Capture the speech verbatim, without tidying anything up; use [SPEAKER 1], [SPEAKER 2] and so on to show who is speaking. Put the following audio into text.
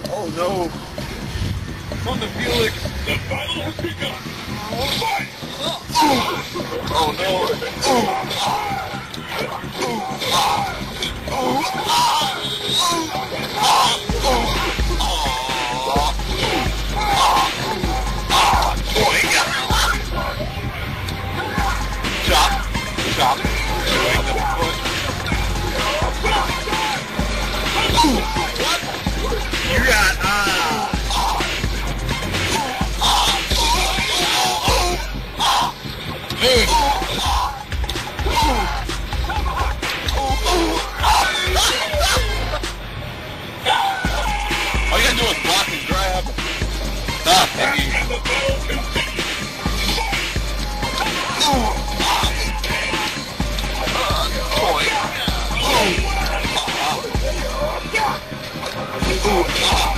[SPEAKER 1] Oh no.
[SPEAKER 2] From the Felix, the battle has begun. Fight!
[SPEAKER 1] Oh no. Chop, chop, doing the foot. You got, ah. Move. All you gotta do is block and grab. Ah, maybe.
[SPEAKER 2] And the battle continues.
[SPEAKER 1] Boy.